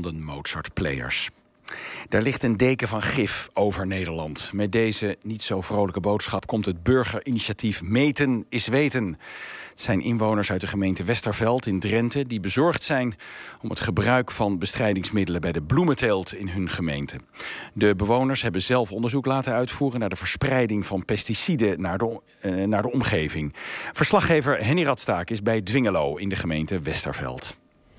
De Mozart-players. Daar ligt een deken van gif over Nederland. Met deze niet zo vrolijke boodschap komt het burgerinitiatief Meten is Weten. Het zijn inwoners uit de gemeente Westerveld in Drenthe die bezorgd zijn om het gebruik van bestrijdingsmiddelen bij de bloementeelt in hun gemeente. De bewoners hebben zelf onderzoek laten uitvoeren naar de verspreiding van pesticiden naar de omgeving. Verslaggever Henny Radstaak is bij Dwingelo in de gemeente Westerveld.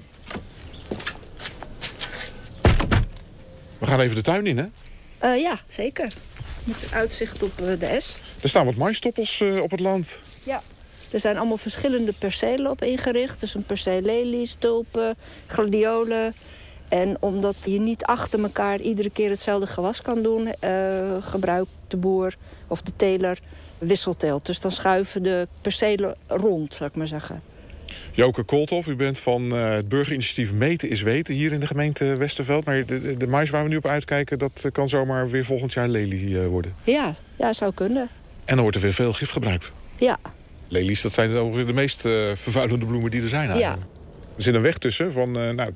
We gaan even de tuin in, hè? Ja, zeker. Met uitzicht op de S. Er staan wat maïstoppels op het land. Ja, er zijn allemaal verschillende percelen op ingericht. Dus een perceel lelies, tulpen, gladiolen. En omdat je niet achter elkaar iedere keer hetzelfde gewas kan doen, gebruikt de boer of de teler wisselteelt. Dus dan schuiven de percelen rond, zou ik maar zeggen. Joke Koolthof, u bent van het burgerinitiatief Meten is Weten hier in de gemeente Westerveld. Maar de mais waar we nu op uitkijken, dat kan zomaar weer volgend jaar lelie worden. Ja, zou kunnen. En dan wordt er weer veel gif gebruikt. Ja. Lelies, dat zijn de meest vervuilende bloemen die er zijn eigenlijk. Ja. Er zit een weg tussen van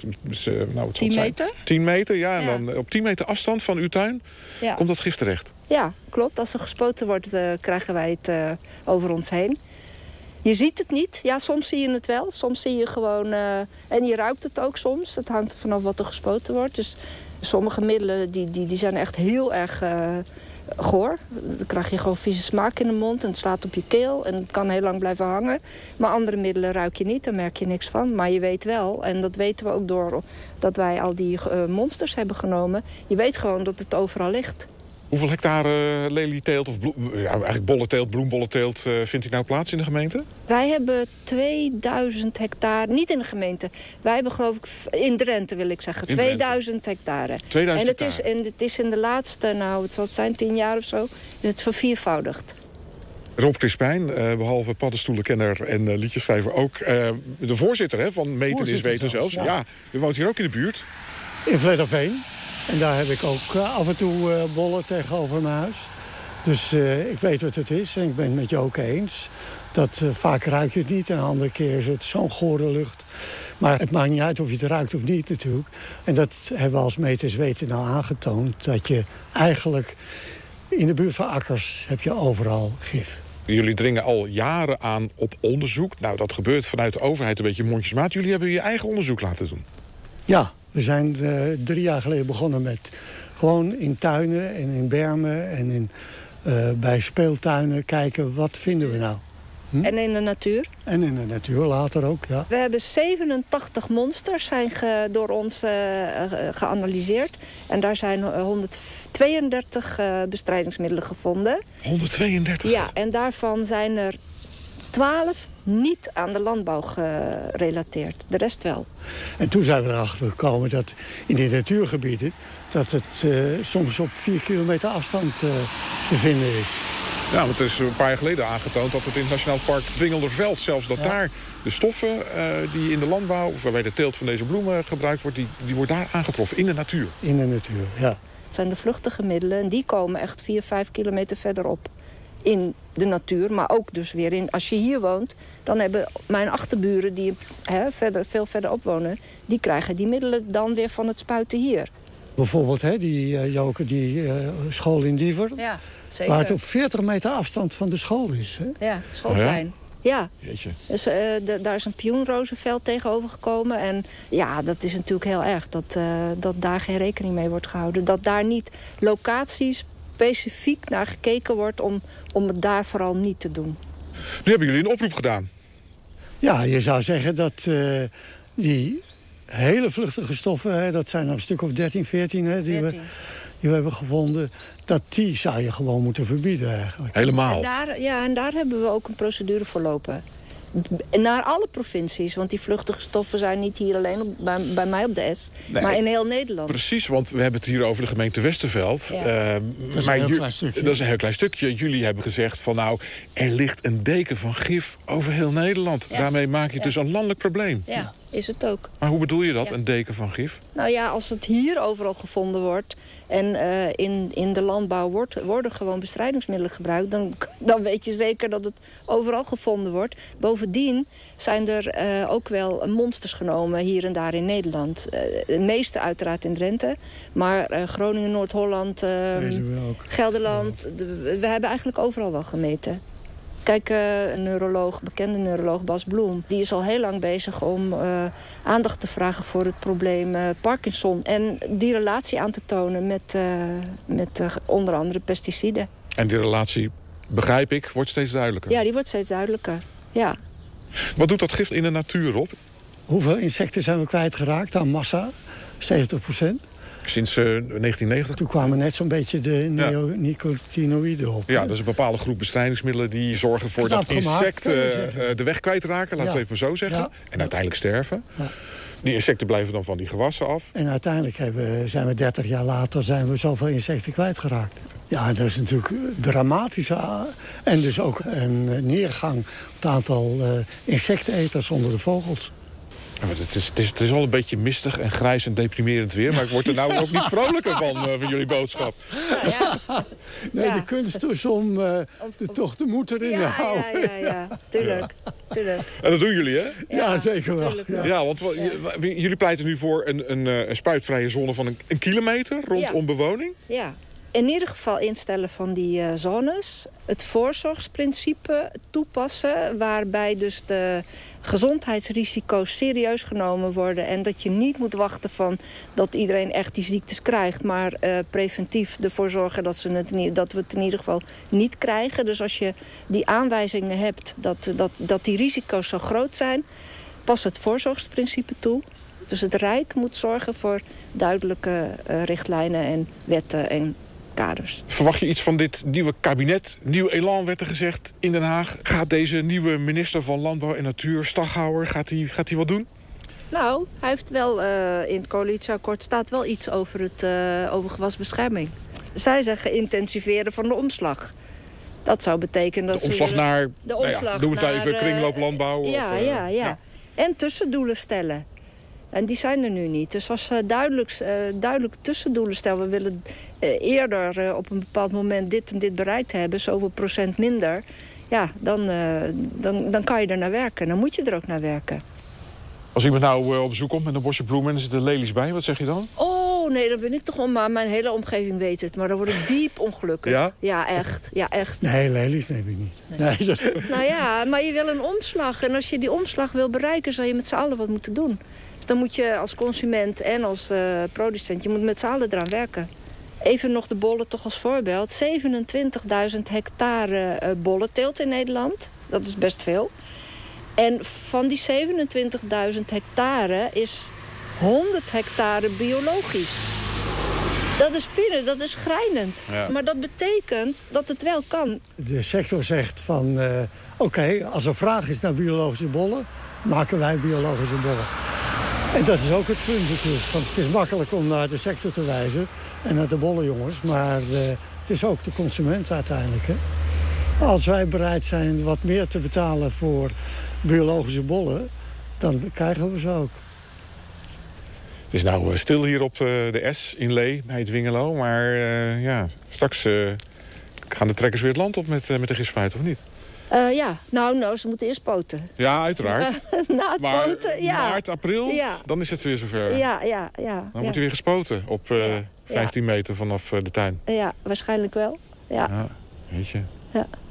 10 meter. 10 meter, ja. En dan op 10 meter afstand van uw tuin komt dat gif terecht. Ja, klopt. Als er gespoten wordt, krijgen wij het over ons heen. Je ziet het niet. Ja, soms zie je het wel. Soms zie je gewoon... en je ruikt het ook soms. Het hangt er vanaf wat er gespoten wordt. Dus sommige middelen die zijn echt heel erg goor. Dan krijg je gewoon vieze smaak in de mond. En het slaat op je keel. En het kan heel lang blijven hangen. Maar andere middelen ruik je niet. Daar merk je niks van. Maar je weet wel. En dat weten we ook door dat wij al die monsters hebben genomen. Je weet gewoon dat het overal ligt. Hoeveel hectare lelieteelt of eigenlijk bolleteelt, bloembolleteelt vindt u nou plaats in de gemeente? Wij hebben 2000 hectare, niet in de gemeente. Wij hebben geloof ik, in Drenthe wil ik zeggen, 2000 hectare. 2000 hectare. En het is in de laatste, het zal het zijn 10 jaar of zo, is het verviervoudigd. Rob Crispijn, behalve paddenstoelenkenner en liedjeschrijver ook de voorzitter van Meten is Weten zelfs. Ja, u woont hier ook in de buurt. In Vledderveen. En daar heb ik ook af en toe bollen tegenover mijn huis. Dus ik weet wat het is en ik ben het met Joke eens. Dat vaak ruik je het niet en de andere keer is het zo'n gore lucht. Maar het maakt niet uit of je het ruikt of niet natuurlijk. En dat hebben we als Meten is Weten nou aangetoond. Dat je eigenlijk in de buurt van akkers heb je overal gif. Jullie dringen al jaren aan op onderzoek. Nou, dat gebeurt vanuit de overheid een beetje mondjesmaat. Jullie hebben je eigen onderzoek laten doen. Ja. We zijn 3 jaar geleden begonnen met gewoon in tuinen en in bermen en bij speeltuinen kijken wat vinden we nou. En in de natuur? En in de natuur later ook, ja. We hebben 87 monsters zijn door ons geanalyseerd. En daar zijn 132 bestrijdingsmiddelen gevonden. 132? Ja, en daarvan zijn er 12 niet aan de landbouw gerelateerd. De rest wel. En toen zijn we erachter gekomen dat in die natuurgebieden dat het soms op 4 kilometer afstand te vinden is. Ja, want het is een paar jaar geleden aangetoond dat het in het Nationaal Park Dwingelderveld, zelfs dat daar de stoffen die in de landbouw, of waarbij de teelt van deze bloemen gebruikt wordt, die wordt daar aangetroffen, in de natuur. In de natuur, ja. Het zijn de vluchtige middelen en die komen echt 4-5 kilometer verderop. In de natuur, maar ook dus weer in... Als je hier woont, dan hebben mijn achterburen die veel verderop wonen, die krijgen die middelen dan weer van het spuiten hier. Bijvoorbeeld die school in Diever. Ja, zeker. Waar het op 40 meter afstand van de school is. Hè? Ja, schoolplein. Ja. Jeetje. Dus daar is een pioenrozenveld tegenover gekomen. En ja, dat is natuurlijk heel erg dat daar geen rekening mee wordt gehouden. Dat daar niet locaties specifiek naar gekeken wordt om het daar vooral niet te doen. Nu hebben jullie een oproep gedaan. Ja, je zou zeggen dat die hele vluchtige stoffen, dat zijn er een stuk of 13, 14 die we hebben gevonden, dat die zou je gewoon moeten verbieden eigenlijk. Helemaal? En daar hebben we ook een procedure voor lopen. Naar alle provincies, want die vluchtige stoffen zijn niet hier alleen bij mij op de S, maar in heel Nederland. Precies, want we hebben het hier over de gemeente Westerveld. Ja. Dat is een heel klein stukje. Dat is een heel klein stukje. Jullie hebben gezegd van er ligt een deken van gif over heel Nederland. Ja. Daarmee maak je dus een landelijk probleem. Ja. is het ook. Maar hoe bedoel je dat, Ja. een deken van gif? Nou ja, als het hier overal gevonden wordt en in de landbouw worden gewoon bestrijdingsmiddelen gebruikt, dan weet je zeker dat het overal gevonden wordt. Bovendien zijn er ook wel monsters genomen hier en daar in Nederland. De meeste uiteraard in Drenthe, maar Groningen, Noord-Holland, Veluwe ook. Gelderland. We hebben eigenlijk overal wel gemeten. Kijk, een bekende neuroloog Bas Bloem, die is al heel lang bezig om aandacht te vragen voor het probleem Parkinson. En die relatie aan te tonen met onder andere pesticiden. En die relatie, begrijp ik, wordt steeds duidelijker. Ja, die wordt steeds duidelijker. Ja. Wat doet dat gif in de natuur op? Hoeveel insecten zijn we kwijtgeraakt aan massa? 70%. Sinds 1990? Toen kwamen net zo'n beetje de neonicotinoïden op. Ja, dat is een bepaalde groep bestrijdingsmiddelen die zorgen voor dat insecten de weg kwijtraken, laten we het even zo zeggen. Ja. En uiteindelijk sterven. Ja. Die insecten blijven dan van die gewassen af. En uiteindelijk zijn we 30 jaar later zoveel insecten kwijtgeraakt. Ja, dat is natuurlijk dramatisch. En dus ook een neergang op het aantal insecteneters onder de vogels. Ja, het is wel een beetje mistig en grijs en deprimerend weer. Maar ik word er nou ook niet vrolijker van jullie boodschap. Nee, Ja. de kunst is om toch de moed erin te houden. Ja. Tuurlijk. En dat doen jullie, hè? Ja, zeker wel. tuurlijk wel. Ja, want jullie pleiten nu voor een spuitvrije zone van een kilometer rondom bewoning. Ja. In ieder geval instellen van die zones. Het voorzorgsprincipe toepassen, waarbij dus de gezondheidsrisico's serieus genomen worden. En dat je niet moet wachten van dat iedereen echt die ziektes krijgt, maar preventief ervoor zorgen dat we het in ieder geval niet krijgen. Dus als je die aanwijzingen hebt dat die risico's zo groot zijn, pas het voorzorgsprincipe toe. Dus het Rijk moet zorgen voor duidelijke richtlijnen en wetten en kaders. Verwacht je iets van dit nieuwe kabinet? Nieuw elan werd er gezegd in Den Haag. Gaat deze nieuwe minister van Landbouw en Natuur, Staghouwer, gaat hij wat doen? Nou, hij heeft wel in het coalitieakkoord staat wel iets over over gewasbescherming. Zij zeggen intensiveren van de omslag. Dat zou betekenen dat De omslag naar, de omslag noem het naar, even kringlooplandbouw. Ja. En tussendoelen stellen. En die zijn er nu niet. Dus als ze duidelijk tussendoelen stellen, we willen eerder op een bepaald moment dit en dit bereikt hebben, zoveel procent minder, ja, dan kan je er naar werken. Dan moet je er ook naar werken. Als iemand nou op bezoek komt met een bosje bloemen en er zitten lelies bij, wat zeg je dan? Oh, nee, dan ben ik toch wel, maar mijn hele omgeving weet het. Maar dan word ik diep ongelukkig. Ja? Ja, echt. Ja, echt. Nee, lelies neem ik niet. Nee, dat... Nou ja, maar je wil een omslag. En als je die omslag wil bereiken, zal je met z'n allen wat moeten doen. Dus dan moet je als consument en als producent, je moet met z'n allen eraan werken. Even nog de bollen toch als voorbeeld. 27.000 hectare bollenteelt in Nederland. Dat is best veel. En van die 27.000 hectare is 100 hectare biologisch. Dat is pinnen, dat is schrijnend. Ja. Maar dat betekent dat het wel kan. De sector zegt van, oké, als er vraag is naar biologische bollen, maken wij biologische bollen. En dat is ook het punt natuurlijk. Want het is makkelijk om naar de sector te wijzen en naar de bollenjongens. Maar het is ook de consument uiteindelijk. Hè? Als wij bereid zijn wat meer te betalen voor biologische bollen, dan krijgen we ze ook. Het is nou stil hier op de S in Lee, bij het Dwingelo. Maar straks gaan de trekkers weer het land op met de gifspuit, of niet? Nou, ze moeten eerst poten. Ja, uiteraard. Na het Maar poten, ja. maart, april, dan is het weer zover. Ja. Dan wordt er weer gespoten op 15 meter vanaf de tuin. Ja, waarschijnlijk wel. Ja. Weet je. Ja.